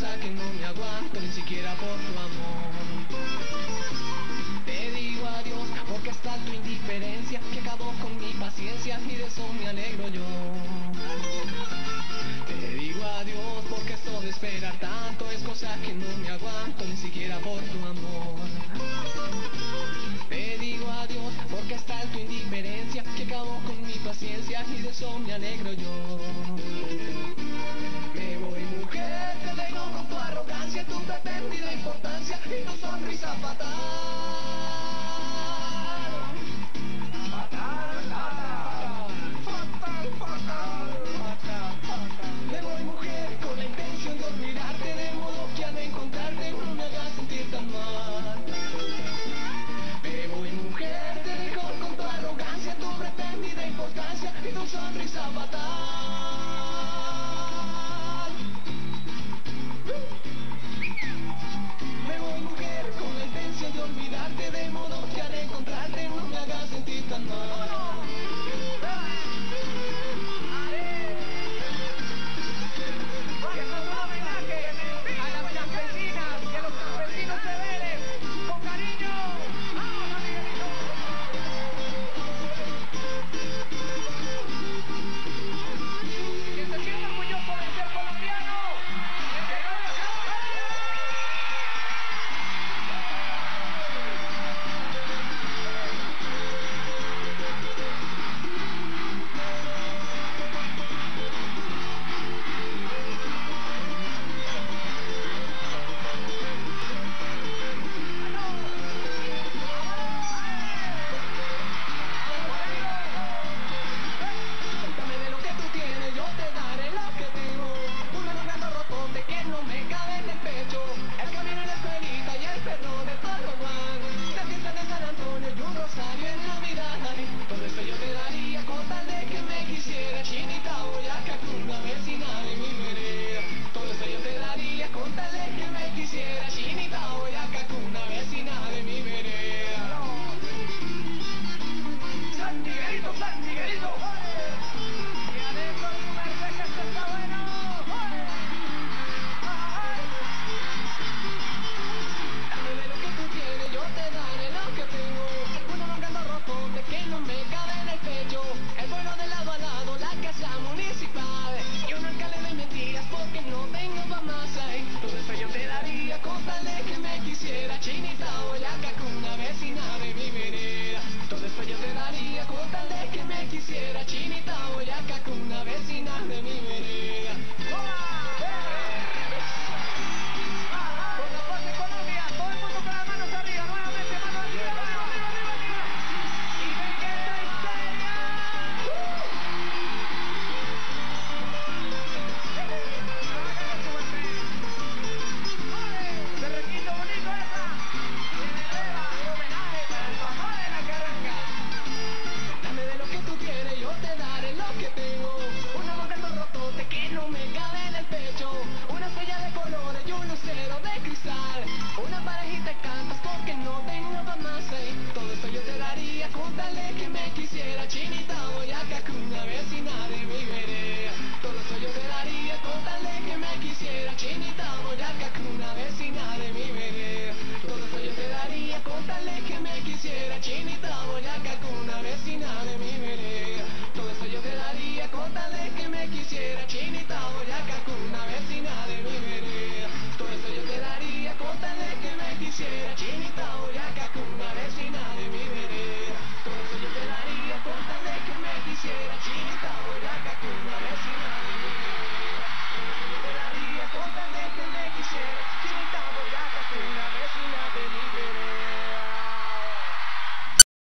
cosas que no me aguanto ni siquiera por tu amor. Te digo adiós porque está tu indiferencia que acabó con mi paciencia y de eso me alegro yo. Te digo adiós porque esto de esperar tanto es cosa que no me aguanto ni siquiera por tu amor. Te digo adiós porque está tu indiferencia que acabó con mi paciencia y de eso me alegro yo. Me voy mujer, te dejo con tu arrogancia, tu pretendida importancia y tu sonrisa fatal. Fatal, fatal, fatal, fatal, fatal, fatal. Me voy mujer con la intención de olvidarte, de modo que al encontrarte no me hagas sentir tan mal. Me voy mujer, te dejo con tu arrogancia, tu pretendida importancia y tu sonrisa fatal. Me voy mujer con la intención de olvidarte, de modo que al encontrarte no me hagas sentir tan mal. Chinita, Boyacá,